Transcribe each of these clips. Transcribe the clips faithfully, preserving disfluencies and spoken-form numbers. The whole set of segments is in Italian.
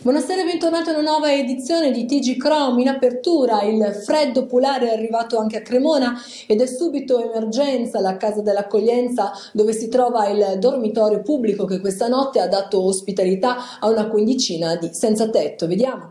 Buonasera e bentornati a una nuova edizione di T G Chrome. In apertura il freddo polare è arrivato anche a Cremona ed è subito emergenza la casa dell'accoglienza dove si trova il dormitorio pubblico che questa notte ha dato ospitalità a una quindicina di senza tetto. Vediamo.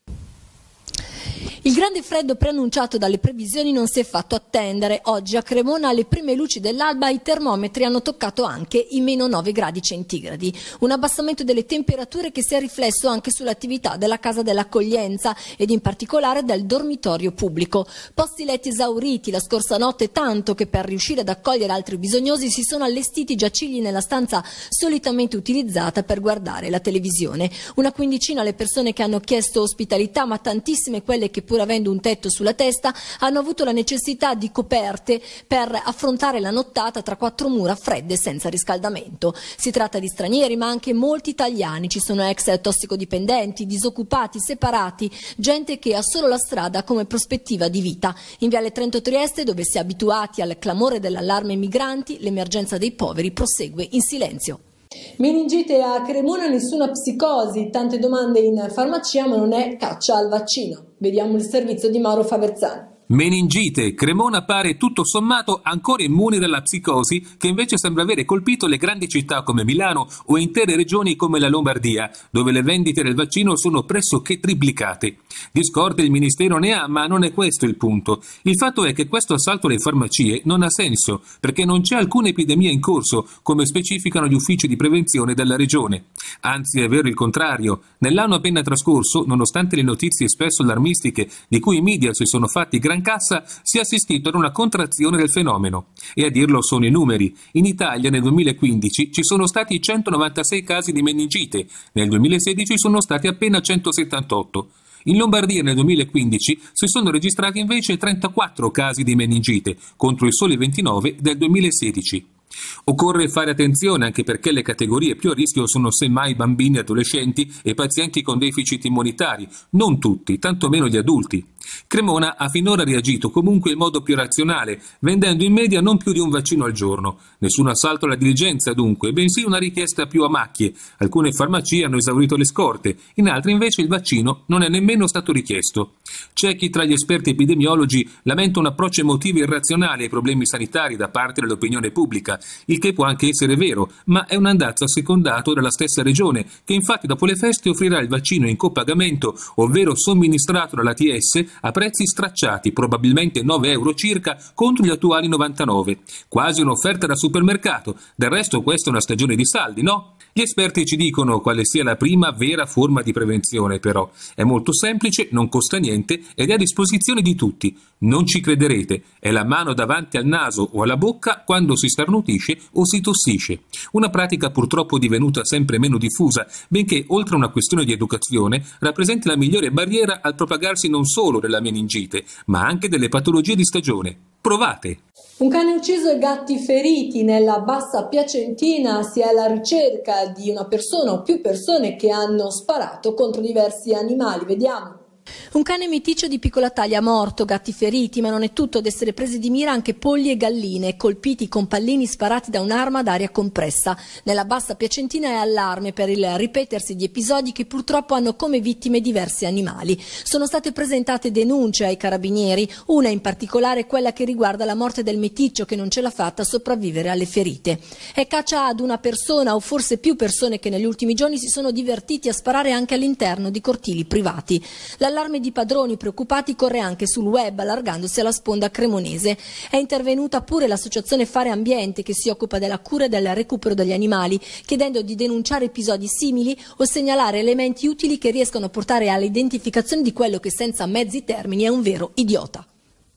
Il grande freddo preannunciato dalle previsioni non si è fatto attendere. Oggi a Cremona alle prime luci dell'alba i termometri hanno toccato anche i meno nove gradi centigradi. Un abbassamento delle temperature che si è riflesso anche sull'attività della casa dell'accoglienza ed in particolare del dormitorio pubblico. Posti letti esauriti la scorsa notte, tanto che per riuscire ad accogliere altri bisognosi si sono allestiti giacigli nella stanza solitamente utilizzata per guardare la televisione. Una quindicina le persone che hanno chiesto ospitalità, ma tantissime quelle che pur avendo un tetto sulla testa hanno avuto la necessità di coperte per affrontare la nottata tra quattro mura fredde senza riscaldamento. Si tratta di stranieri ma anche molti italiani, ci sono ex tossicodipendenti, disoccupati, separati, gente che ha solo la strada come prospettiva di vita. In Viale Trento Trieste, dove si è abituati al clamore dell'allarme migranti, l'emergenza dei poveri prosegue in silenzio. Meningite a Cremona, nessuna psicosi, tante domande in farmacia ma non è caccia al vaccino. Vediamo il servizio di Mauro Favezzani. Meningite, Cremona pare tutto sommato ancora immune dalla psicosi che invece sembra avere colpito le grandi città come Milano o intere regioni come la Lombardia, dove le vendite del vaccino sono pressoché triplicate. Di scorte il Ministero ne ha, ma non è questo il punto. Il fatto è che questo assalto alle farmacie non ha senso, perché non c'è alcuna epidemia in corso, come specificano gli uffici di prevenzione della regione. Anzi, è vero il contrario. Nell'anno appena trascorso, nonostante le notizie spesso allarmistiche di cui i media si sono fatti gran cassa, si è assistito ad una contrazione del fenomeno. E a dirlo sono i numeri. In Italia nel duemilaquindici ci sono stati centonovantasei casi di meningite, nel duemilasedici sono stati appena centosettantotto. In Lombardia nel duemilaquindici si sono registrati invece trentaquattro casi di meningite, contro i soli ventinove del duemilasedici. Occorre fare attenzione anche perché le categorie più a rischio sono semmai bambini, adolescenti e pazienti con deficit immunitari, non tutti, tantomeno gli adulti. Cremona ha finora reagito comunque in modo più razionale, vendendo in media non più di un vaccino al giorno. Nessun assalto alla diligenza dunque, bensì una richiesta più a macchie. Alcune farmacie hanno esaurito le scorte, in altre invece il vaccino non è nemmeno stato richiesto. C'è chi tra gli esperti epidemiologi lamenta un approccio emotivo irrazionale ai problemi sanitari da parte dell'opinione pubblica, il che può anche essere vero, ma è un andazzo assecondato dalla stessa regione, che infatti dopo le feste offrirà il vaccino in copagamento, ovvero somministrato dall'A T S a prezzi stracciati, probabilmente nove euro circa, contro gli attuali novantanove. Quasi un'offerta da supermercato, del resto questa è una stagione di saldi, no? Gli esperti ci dicono quale sia la prima vera forma di prevenzione, però. È molto semplice, non costa niente ed è a disposizione di tutti. Non ci crederete, è la mano davanti al naso o alla bocca quando si starnutisce o si tossisce. Una pratica purtroppo divenuta sempre meno diffusa, benché oltre a una questione di educazione rappresenti la migliore barriera al propagarsi non solo della meningite, ma anche delle patologie di stagione. Provate! Un cane ucciso e gatti feriti nella Bassa Piacentina. Si è alla ricerca di una persona o più persone che hanno sparato contro diversi animali. Vediamo. Un cane meticcio di piccola taglia morto, gatti feriti, ma non è tutto, ad essere presi di mira anche polli e galline, colpiti con pallini sparati da un'arma ad aria compressa. Nella Bassa Piacentina è allarme per il ripetersi di episodi che purtroppo hanno come vittime diversi animali. Sono state presentate denunce ai carabinieri, una in particolare quella che riguarda la morte del meticcio che non ce l'ha fatta a sopravvivere alle ferite. È caccia ad una persona o forse più persone che negli ultimi giorni si sono divertiti a sparare anche all'interno di cortili privati. L'allarme di padroni preoccupati corre anche sul web, allargandosi alla sponda cremonese. È intervenuta pure l'associazione Fare Ambiente, che si occupa della cura e del recupero degli animali, chiedendo di denunciare episodi simili o segnalare elementi utili che riescano a portare all'identificazione di quello che senza mezzi termini è un vero idiota.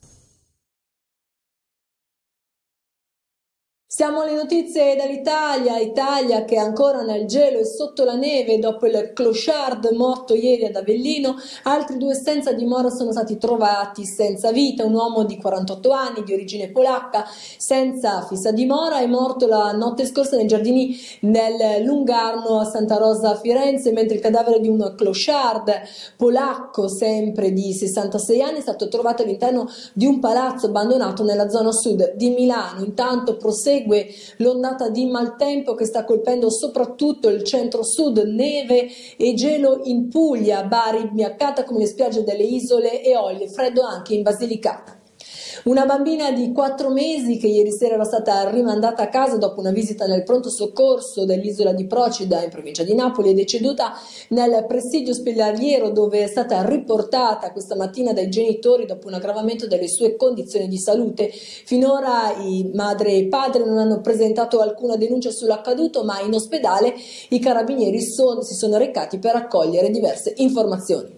Siamo alle notizie dall'Italia, Italia che è ancora nel gelo e sotto la neve dopo il clochard morto ieri ad Avellino. Altri due senza dimora sono stati trovati senza vita. Un uomo di quarantotto anni di origine polacca senza fissa dimora è morto la notte scorsa nei giardini del Lungarno a Santa Rosa a Firenze, mentre il cadavere di un clochard polacco sempre di sessantasei anni è stato trovato all'interno di un palazzo abbandonato nella zona sud di Milano. Intanto prosegue prosegue l'ondata di maltempo che sta colpendo soprattutto il centro-sud, neve e gelo in Puglia, Bari biaccata come le spiagge delle isole, Eolie, freddo anche in Basilicata. Una bambina di quattro mesi che ieri sera era stata rimandata a casa dopo una visita nel pronto soccorso dell'isola di Procida in provincia di Napoli è deceduta nel presidio ospedaliero dove è stata riportata questa mattina dai genitori dopo un aggravamento delle sue condizioni di salute. Finora i madre e padre non hanno presentato alcuna denuncia sull'accaduto, ma in ospedale i carabinieri son, si sono recati per raccogliere diverse informazioni.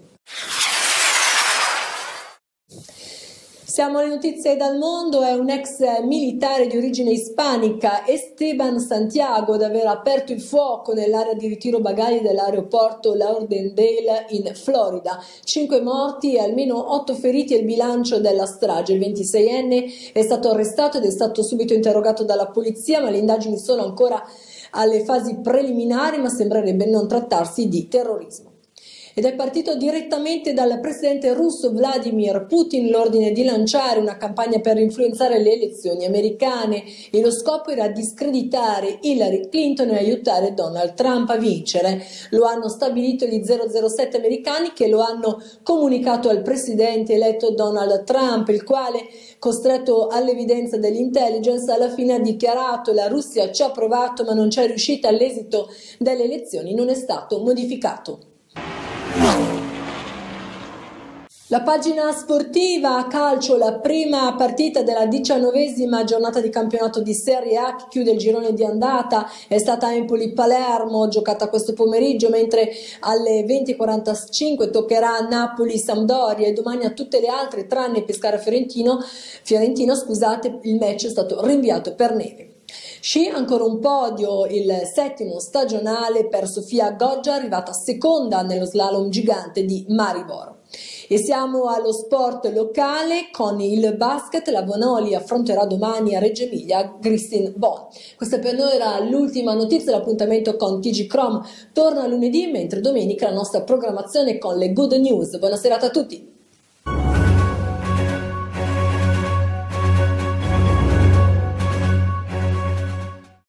Siamo alle notizie dal mondo. È un ex militare di origine ispanica, Esteban Santiago, ad aver aperto il fuoco nell'area di ritiro bagagli dell'aeroporto Lauderdale in Florida. Cinque morti e almeno otto feriti è il bilancio della strage. Il ventiseienne è stato arrestato ed è stato subito interrogato dalla polizia, ma le indagini sono ancora alle fasi preliminari, ma sembrerebbe non trattarsi di terrorismo. Ed è partito direttamente dal presidente russo Vladimir Putin l'ordine di lanciare una campagna per influenzare le elezioni americane e lo scopo era discreditare Hillary Clinton e aiutare Donald Trump a vincere. Lo hanno stabilito gli zero zero sette americani che lo hanno comunicato al presidente eletto Donald Trump, il quale, costretto all'evidenza dell'intelligence, alla fine ha dichiarato: la Russia ci ha provato ma non c'è riuscita, l'esito delle elezioni non è stato modificato. La pagina sportiva a calcio, la prima partita della diciannovesima giornata di campionato di Serie A che chiude il girone di andata è stata Empoli-Palermo, giocata questo pomeriggio, mentre alle venti e quarantacinque toccherà a Napoli-Sampdoria e domani a tutte le altre tranne Pescara-Fiorentino, Fiorentino, scusate, il match è stato rinviato per neve. Sci, ancora un podio, il settimo stagionale per Sofia Goggia, arrivata seconda nello slalom gigante di Maribor. E siamo allo sport locale con il basket. La Bonoli affronterà domani a Reggio Emilia Gristin Bonn. Questa per noi era l'ultima notizia. L'appuntamento con T G Chrome torna lunedì, mentre domenica la nostra programmazione con le good news. Buona serata a tutti.